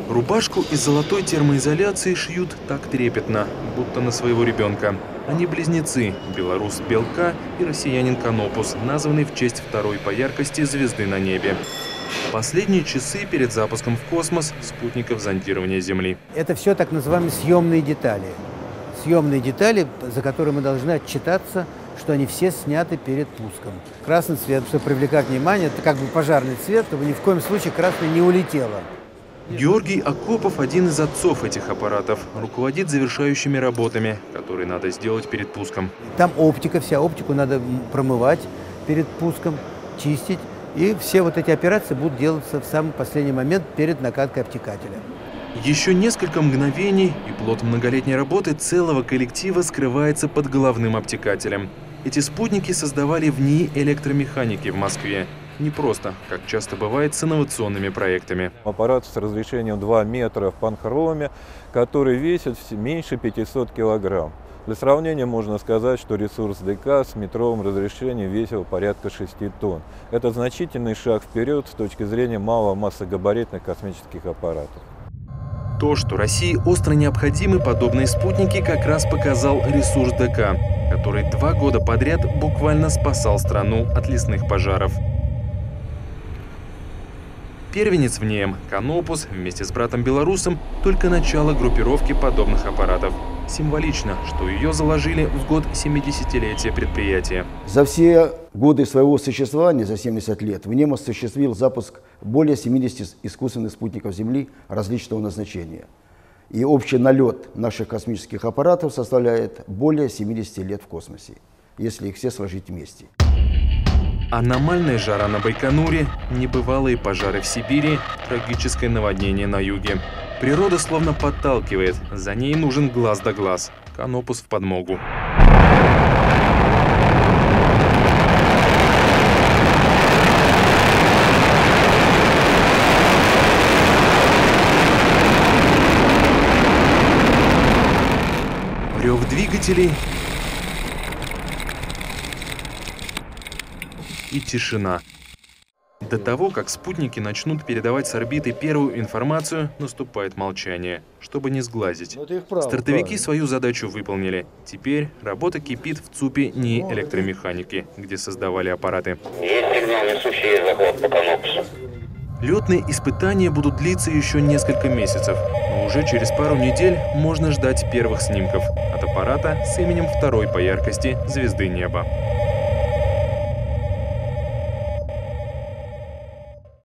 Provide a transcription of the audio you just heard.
Рубашку из золотой термоизоляции шьют так трепетно, будто на своего ребенка. Они близнецы – белорус Белка и россиянин Канопус, названный в честь второй по яркости звезды на небе. Последние часы перед запуском в космос спутников зондирования Земли. Это все так называемые съемные детали. Съемные детали, за которые мы должны отчитаться, что они все сняты перед пуском. Красный цвет, чтобы привлекать внимание, это как бы пожарный цвет, чтобы ни в коем случае красный не улетело. Георгий Акопов – один из отцов этих аппаратов, руководит завершающими работами, которые надо сделать перед пуском. Там оптика, вся оптику надо промывать перед пуском, чистить. И все вот эти операции будут делаться в самый последний момент перед накаткой обтекателя. Еще несколько мгновений, и плод многолетней работы целого коллектива скрывается под головным обтекателем. Эти спутники создавали в НИИ электромеханики в Москве. Не просто, как часто бывает с инновационными проектами. Аппарат с разрешением 2 метра в панхроме, который весит меньше 500 килограмм. Для сравнения можно сказать, что ресурс ДК с метровым разрешением весил порядка 6 тонн. Это значительный шаг вперед с точки зрения маломассогабаритных космических аппаратов. То, что России остро необходимы подобные спутники, как раз показал ресурс ДК, который 2 года подряд буквально спасал страну от лесных пожаров. Первенец в НЕМ, Канопус, вместе с братом-белорусом, только начало группировки подобных аппаратов. Символично, что ее заложили в год 70-летия предприятия. За все годы своего существования, за 70 лет, в НЕМ осуществил запуск более 70 искусственных спутников Земли различного назначения. И общий налет наших космических аппаратов составляет более 70 лет в космосе, если их все сложить вместе. Аномальная жара на Байконуре, небывалые пожары в Сибири, трагическое наводнение на юге. Природа словно подталкивает, за ней нужен глаз да глаз. Канопус в подмогу. Рев двигателей и тишина. До того, как спутники начнут передавать с орбиты первую информацию, наступает молчание, чтобы не сглазить. Стартовики свою задачу выполнили. Теперь работа кипит в ЦУПе НИИ электромеханики, где создавали аппараты. Есть сигнал несущий заход по Канопусу. Летные испытания будут длиться еще несколько месяцев, но уже через пару недель можно ждать первых снимков от аппарата с именем второй по яркости звезды неба.